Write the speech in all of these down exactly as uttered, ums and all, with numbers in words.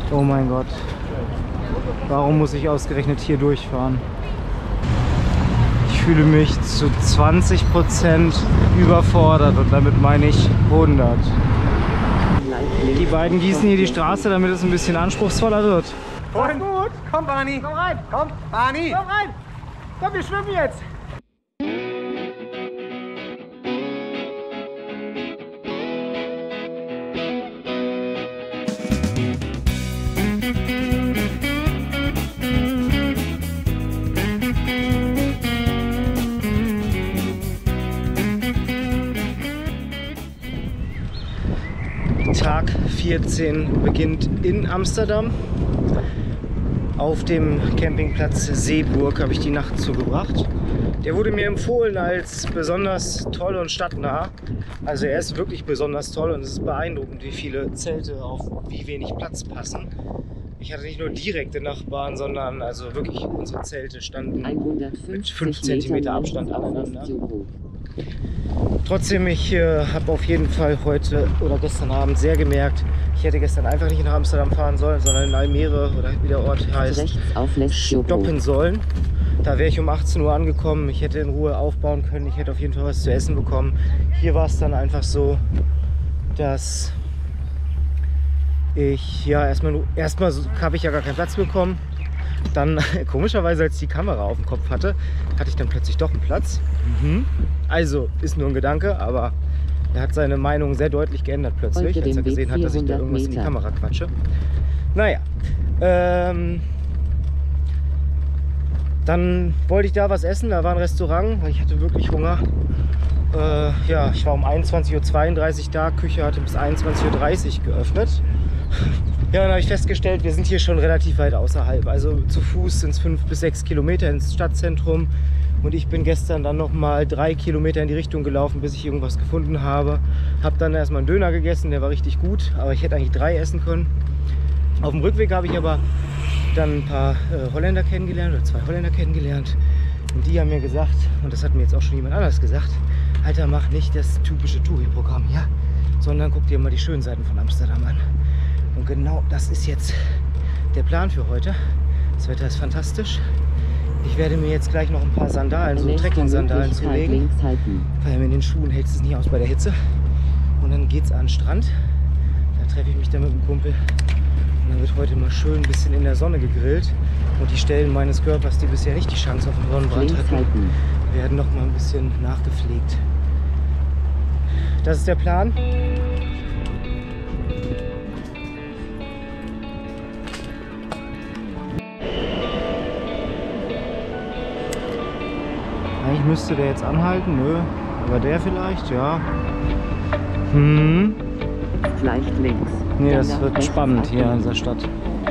Oh mein Gott. Warum muss ich ausgerechnet hier durchfahren? Ich fühle mich zu zwanzig Prozent überfordert und damit meine ich hundert. Die beiden gießen hier die Straße, damit es ein bisschen anspruchsvoller wird. Komm gut, komm Barney, komm rein, komm Barney, komm rein, komm, wir schwimmen jetzt. Tag vierzehn beginnt in Amsterdam. Auf dem Campingplatz Zeeburg habe ich die Nacht zugebracht. Der wurde mir empfohlen als besonders toll und stadtnah. Also er ist wirklich besonders toll und es ist beeindruckend, wie viele Zelte auf wie wenig Platz passen. Ich hatte nicht nur direkte Nachbarn, sondern also wirklich unsere Zelte standen mit fünf Zentimeter Abstand aneinander. Trotzdem, ich äh, habe auf jeden Fall heute oder gestern Abend sehr gemerkt, ich hätte gestern einfach nicht nach Amsterdam fahren sollen, sondern in Almere oder wie der Ort heißt, stoppen sollen. Da wäre ich um achtzehn Uhr angekommen, ich hätte in Ruhe aufbauen können, ich hätte auf jeden Fall was zu essen bekommen. Hier war es dann einfach so, dass ich, ja, erstmal, erstmal habe ich ja gar keinen Platz bekommen. Dann, komischerweise, als ich die Kamera auf dem Kopf hatte, hatte ich dann plötzlich doch einen Platz. Mhm. Also, ist nur ein Gedanke, aber er hat seine Meinung sehr deutlich geändert plötzlich, als er gesehen hat, dass ich da irgendwas in die Kamera quatsche. Naja, ähm, dann wollte ich da was essen, da war ein Restaurant, weil ich hatte wirklich Hunger. Äh, ja, ich war um einundzwanzig Uhr zweiunddreißig da, Küche hatte bis einundzwanzig Uhr dreißig geöffnet. Ja, dann habe ich festgestellt, wir sind hier schon relativ weit außerhalb. Also zu Fuß sind es fünf bis sechs Kilometer ins Stadtzentrum. Und ich bin gestern dann noch mal drei Kilometer in die Richtung gelaufen, bis ich irgendwas gefunden habe. Habe dann erstmal einen Döner gegessen, der war richtig gut, aber ich hätte eigentlich drei essen können. Auf dem Rückweg habe ich aber dann ein paar äh, Holländer kennengelernt, oder zwei Holländer kennengelernt. Und die haben mir gesagt, und das hat mir jetzt auch schon jemand anders gesagt, Alter, mach nicht das typische Touri-Programm hier, sondern guck dir mal die schönen Seiten von Amsterdam an. Und genau das ist jetzt der Plan für heute. Das Wetter ist fantastisch. Ich werde mir jetzt gleich noch ein paar Sandalen, so Trekking-Sandalen zulegen, weil in den Schuhen hält es nicht aus bei der Hitze. Und dann geht es an den Strand. Da treffe ich mich dann mit einem Kumpel. Und dann wird heute mal schön ein bisschen in der Sonne gegrillt. Und die Stellen meines Körpers, die bisher nicht die Chance auf einen Sonnenbrand hatten, werden noch mal ein bisschen nachgepflegt. Das ist der Plan. Eigentlich müsste der jetzt anhalten, nö. Aber der vielleicht, ja. Hm. Vielleicht links. Nee, das wird spannend hier in dieser Stadt.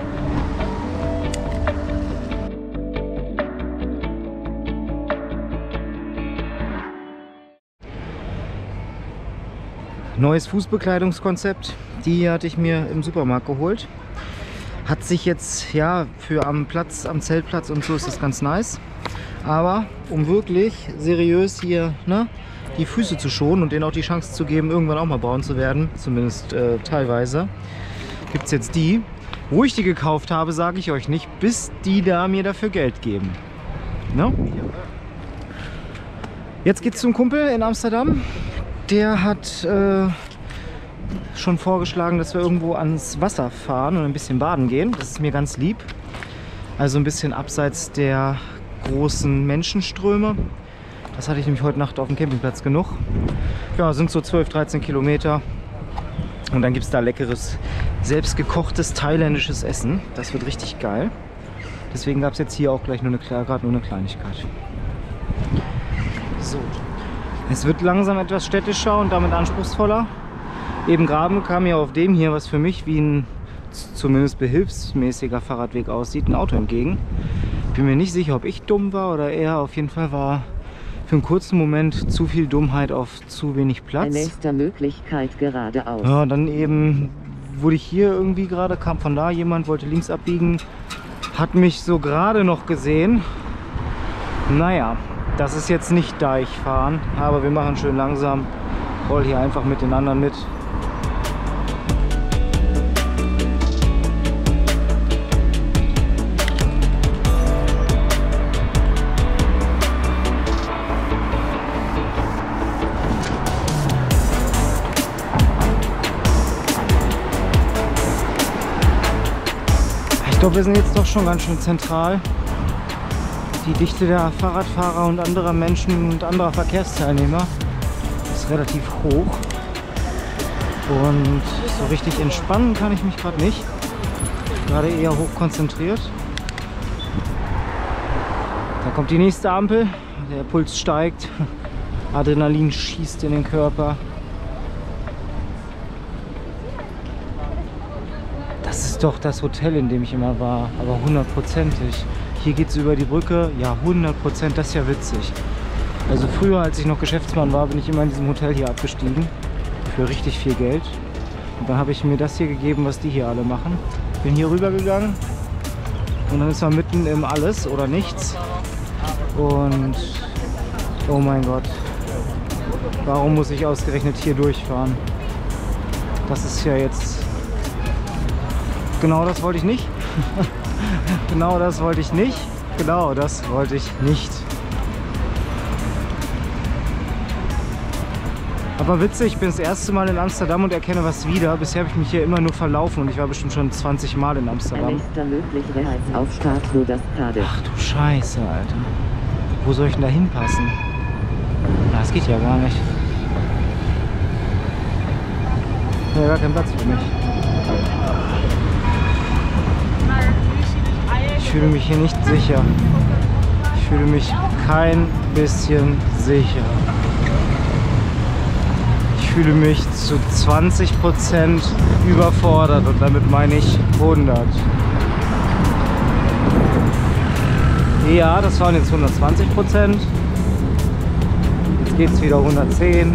Neues Fußbekleidungskonzept. Die hatte ich mir im Supermarkt geholt. Hat sich jetzt, ja, für am Platz, am Zeltplatz und so ist das ganz nice. Aber um wirklich seriös hier, ne, die Füße zu schonen und denen auch die Chance zu geben, irgendwann auch mal braun zu werden, zumindest äh, teilweise, gibt es jetzt die. Wo ich die gekauft habe, sage ich euch nicht, bis die da mir dafür Geld geben. Ne? Jetzt geht's zum Kumpel in Amsterdam. Der hat äh, schon vorgeschlagen, dass wir irgendwo ans Wasser fahren und ein bisschen baden gehen. Das ist mir ganz lieb. Also ein bisschen abseits der großen Menschenströme. Das hatte ich nämlich heute Nacht auf dem Campingplatz genug. Ja, sind so zwölf, dreizehn Kilometer. Und dann gibt es da leckeres, selbstgekochtes thailändisches Essen. Das wird richtig geil. Deswegen gab es jetzt hier auch gleich nur eine, gerade nur eine Kleinigkeit. So. Es wird langsam etwas städtischer und damit anspruchsvoller. Eben gerade kam mir auf dem hier, was für mich wie ein zumindest behilfsmäßiger Fahrradweg aussieht, ein Auto entgegen. Bin mir nicht sicher, ob ich dumm war oder er. Auf jeden Fall war für einen kurzen Moment zu viel Dummheit auf zu wenig Platz. Nächste Möglichkeit geradeaus. Ja, dann eben wurde ich hier irgendwie gerade, kam von da jemand, wollte links abbiegen, hat mich so gerade noch gesehen. Naja, das ist jetzt nicht Deichfahren, aber wir machen schön langsam. Roll hier einfach mit den anderen mit. Ich glaube, wir sind jetzt doch schon ganz schön zentral. Die Dichte der Fahrradfahrer und anderer Menschen und anderer Verkehrsteilnehmer ist relativ hoch. Und so richtig entspannen kann ich mich gerade nicht. Gerade eher hoch konzentriert. Da kommt die nächste Ampel. Der Puls steigt. Adrenalin schießt in den Körper. Das ist doch das Hotel, in dem ich immer war. Aber hundertprozentig. Hier geht es über die Brücke. Ja, hundert Prozent. Das ist ja witzig. Also früher, als ich noch Geschäftsmann war, bin ich immer in diesem Hotel hier abgestiegen. Für richtig viel Geld. Und dann habe ich mir das hier gegeben, was die hier alle machen. Bin hier rüber gegangen. Und dann ist man mitten im Alles oder Nichts. Und oh mein Gott. Warum muss ich ausgerechnet hier durchfahren? Das ist ja jetzt... Genau das wollte ich nicht. Genau das wollte ich nicht. Genau das wollte ich nicht. Aber witzig, ich bin das erste Mal in Amsterdam und erkenne was wieder. Bisher habe ich mich hier immer nur verlaufen und ich war bestimmt schon zwanzig Mal in Amsterdam. Nächster möglicher Heizaufstart nur das Kade. Ach du Scheiße, Alter. Wo soll ich denn da hinpassen? Na, das geht ja gar nicht. Ja, gar kein Platz für mich. Ich fühle mich hier nicht sicher. Ich fühle mich kein bisschen sicher. Ich fühle mich zu zwanzig Prozent überfordert und damit meine ich hundert. Ja, das waren jetzt hundertzwanzig Prozent. Jetzt geht es wieder hundertzehn.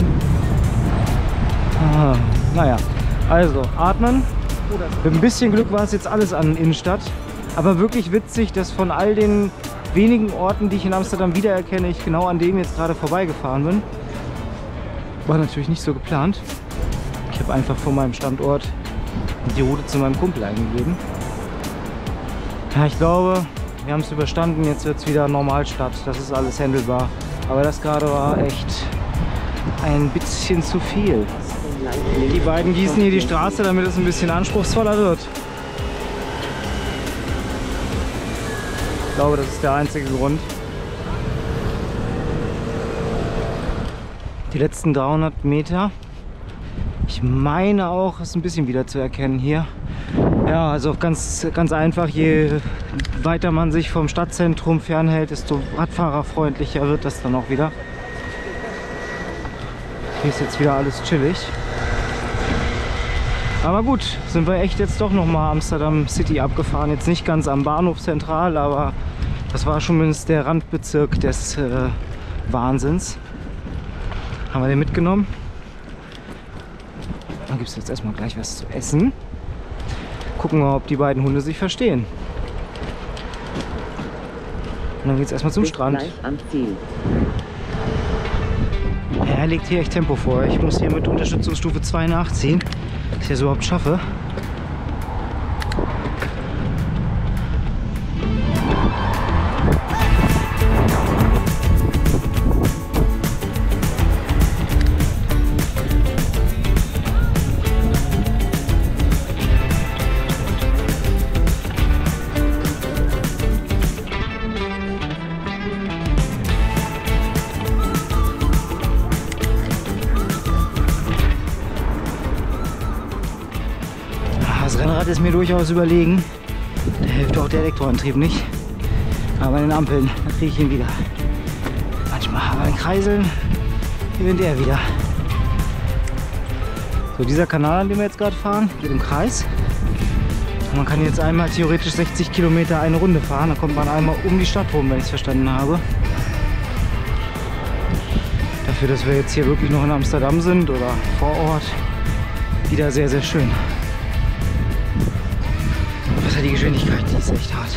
Ah, naja, also atmen. Mit ein bisschen Glück war es jetzt alles an Innenstadt. Aber wirklich witzig, dass von all den wenigen Orten, die ich in Amsterdam wiedererkenne, ich genau an dem jetzt gerade vorbeigefahren bin. War natürlich nicht so geplant. Ich habe einfach von meinem Standort die Route zu meinem Kumpel eingegeben. Ja, ich glaube, wir haben es überstanden. Jetzt wird es wieder Normalstadt. Das ist alles handelbar. Aber das gerade war echt ein bisschen zu viel. Die beiden gießen hier die Straße, damit es ein bisschen anspruchsvoller wird. Ich glaube, das ist der einzige Grund. Die letzten dreihundert Meter. Ich meine auch, ist ein bisschen wieder zu erkennen hier. Ja, also ganz, ganz einfach, je weiter man sich vom Stadtzentrum fernhält, desto radfahrerfreundlicher wird das dann auch wieder. Hier ist jetzt wieder alles chillig. Aber gut, sind wir echt jetzt doch nochmal Amsterdam City abgefahren. Jetzt nicht ganz am Bahnhof zentral, aber das war schon mindestens der Randbezirk des äh, Wahnsinns. Haben wir den mitgenommen. Dann gibt es jetzt erstmal gleich was zu essen. Gucken wir, ob die beiden Hunde sich verstehen. Und dann geht es erstmal zum Strand. Gleich am Ziel. Ja, er legt hier echt Tempo vor. Ich muss hier mit Unterstützungsstufe zwei nachziehen, dass ich das überhaupt schaffe. Das Rennrad ist mir durchaus überlegen. Da hilft auch der Elektroantrieb nicht. Aber bei den Ampeln, da kriege ich ihn wieder. Manchmal, aber in Kreiseln gewinnt er wieder. So, dieser Kanal, an dem wir jetzt gerade fahren, geht im Kreis. Und man kann jetzt einmal theoretisch sechzig Kilometer eine Runde fahren. Dann kommt man einmal um die Stadt rum, wenn ich es verstanden habe. Dafür, dass wir jetzt hier wirklich noch in Amsterdam sind oder vor Ort, wieder sehr, sehr schön. Die Geschwindigkeit, die ist echt hart.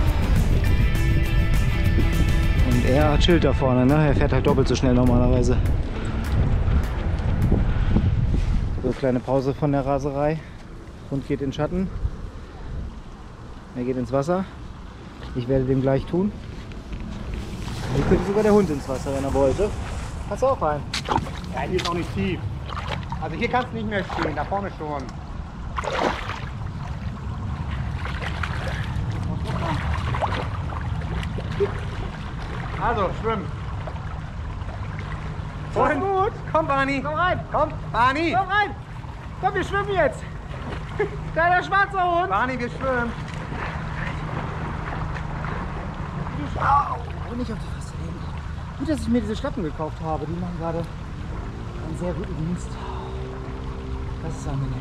Und er chillt da vorne, ne? Er fährt halt doppelt so schnell normalerweise. So, kleine Pause von der Raserei. Hund geht in Schatten. Er geht ins Wasser. Ich werde dem gleich tun. Hier könnte sogar der Hund ins Wasser, wenn er wollte. Kannst du auch rein. Ja, hier ist auch nicht tief. Also hier kannst du nicht mehr stehen, da vorne schon. Also, schwimmen. Und gut. Komm, Barney. Komm rein. Komm, Barney. Komm rein. Komm, wir schwimmen jetzt. Kleiner schwarzer Hund. Barney, wir schwimmen. Au, nicht auf die Fresse legen. Gut, dass ich mir diese Schlappen gekauft habe. Die machen gerade einen sehr guten Dienst. Das ist angenehm.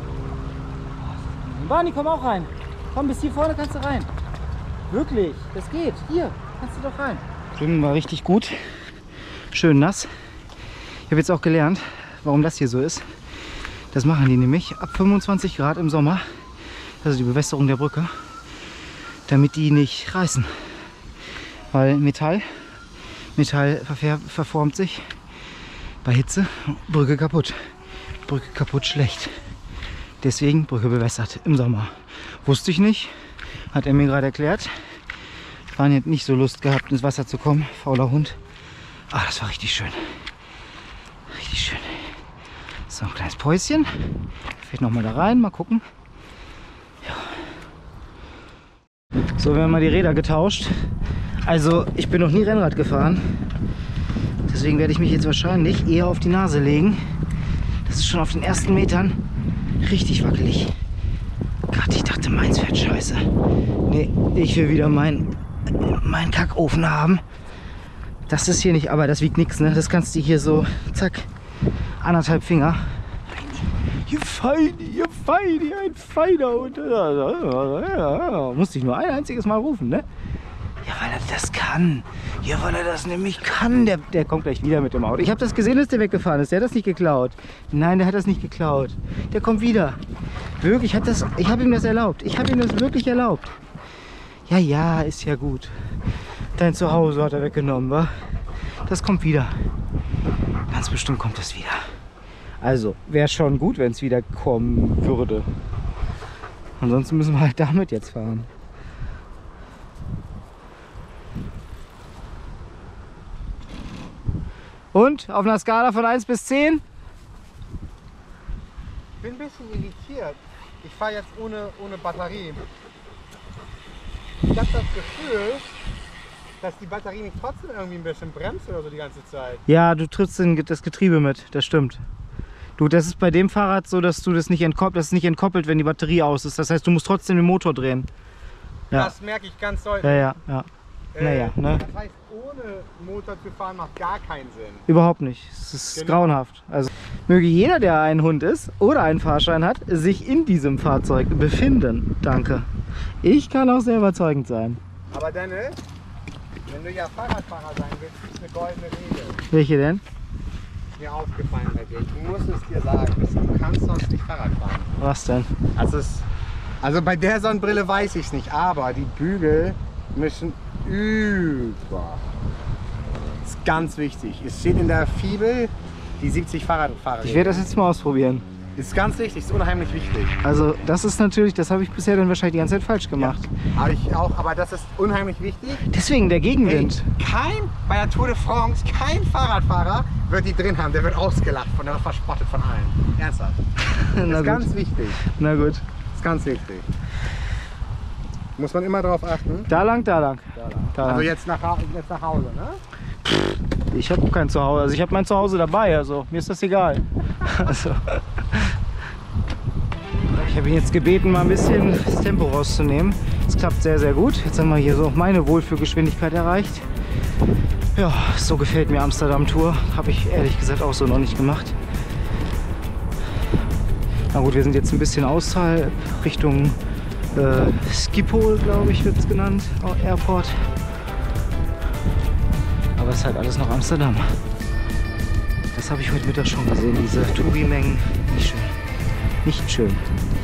Barney, komm auch rein. Komm, bis hier vorne kannst du rein. Wirklich, das geht. Hier, kannst du doch rein. Schwimmen war richtig gut. Schön nass. Ich habe jetzt auch gelernt, warum das hier so ist. Das machen die nämlich ab fünfundzwanzig Grad im Sommer. Das ist die Bewässerung der Brücke. Damit die nicht reißen. Weil Metall, Metall verfär, verformt sich bei Hitze. Brücke kaputt. Brücke kaputt schlecht. Deswegen Brücke bewässert im Sommer. Wusste ich nicht. Hat er mir gerade erklärt. Waren jetzt nicht so Lust gehabt, ins Wasser zu kommen. Fauler Hund. Ah, das war richtig schön. Richtig schön. So, ein kleines Päuschen. Vielleicht noch mal da rein. Mal gucken. Ja. So, wir haben mal die Räder getauscht. Also, ich bin noch nie Rennrad gefahren. Deswegen werde ich mich jetzt wahrscheinlich eher auf die Nase legen. Das ist schon auf den ersten Metern richtig wackelig. Gott, ich dachte, meins fährt scheiße. Nee, ich will wieder meinen mein Kackofen haben. Das ist hier nicht, aber das wiegt nichts, ne? Das kannst du hier so, zack, anderthalb Finger. Ihr Feini, ihr Feini, ein feiner Hund. Musste ich nur ein einziges Mal rufen, ne? Ja, weil er das kann. Ja, weil er das nämlich kann. Der, der kommt gleich wieder mit dem Auto. Ich habe das gesehen, dass der weggefahren ist. Der hat das nicht geklaut. Nein, der hat das nicht geklaut. Der kommt wieder. Wirklich, hat das, ich habe ihm das erlaubt. Ich habe ihm das wirklich erlaubt. Ja, ja, ist ja gut. Dein Zuhause hat er weggenommen, wa? Das kommt wieder. Ganz bestimmt kommt das wieder. Also, wäre schon gut, wenn es wieder kommen würde. Ansonsten müssen wir halt damit jetzt fahren. Und auf einer Skala von eins bis zehn? Ich bin ein bisschen irritiert. Ich fahre jetzt ohne, ohne Batterie. Ich habe das Gefühl, dass die Batterie nicht trotzdem irgendwie ein bisschen bremst oder so die ganze Zeit. Ja, du trittst in das Getriebe mit, das stimmt. Du, das ist bei dem Fahrrad so, dass du das nicht entkoppelt, das ist nicht entkoppelt, wenn die Batterie aus ist. Das heißt, du musst trotzdem den Motor drehen. Ja. Das merke ich ganz deutlich. Ja, ja, ja. Äh, naja, ne? Das heißt, ohne Motor zu fahren macht gar keinen Sinn. Überhaupt nicht. Es ist Genau. grauenhaft. Also möge jeder, der ein Hund ist oder einen Fahrschein hat, sich in diesem Fahrzeug befinden. Danke. Ich kann auch sehr überzeugend sein. Aber Dennis, wenn du ja Fahrradfahrer sein willst, gibt es eine goldene Regel. Welche denn? Mir aufgefallen bei dir. Ich muss es dir sagen. Du kannst sonst nicht Fahrrad fahren. Was denn? Also, es, also bei der Sonnenbrille weiß ich es nicht, aber die Bügel müssen über. Das ist ganz wichtig. Es steht in der Fibel die siebzig Fahrradfahrer. Ich werde das jetzt mal ausprobieren. Ist ganz wichtig, ist unheimlich wichtig. Also das ist natürlich, das habe ich bisher dann wahrscheinlich die ganze Zeit falsch gemacht. Ja, aber ich auch, aber das ist unheimlich wichtig. Deswegen der Gegenwind. Hey, kein, bei der Tour de France, kein Fahrradfahrer wird die drin haben. Der wird ausgelacht, von der wird verspottet von allen. Ernsthaft. Das Na ist gut. ganz wichtig. Na gut. Das ist ganz wichtig. Muss man immer darauf achten. Da lang, da lang. Da lang. Also jetzt nach, Ha- jetzt nach Hause, ne? Ich habe kein Zuhause. Also ich habe mein Zuhause dabei, also mir ist das egal. Also. Ich habe ihn jetzt gebeten, mal ein bisschen das Tempo rauszunehmen. Es klappt sehr, sehr gut. Jetzt haben wir hier so meine Wohlfühlgeschwindigkeit erreicht. Ja, so gefällt mir Amsterdam-Tour. Habe ich ehrlich gesagt auch so noch nicht gemacht. Na gut, wir sind jetzt ein bisschen außerhalb Richtung äh, Schiphol, glaube ich, wird es genannt, Airport. Aber es ist halt alles noch Amsterdam. Das habe ich heute Mittag schon gesehen, diese Touri-Mengen. Nicht schön. Nicht schön.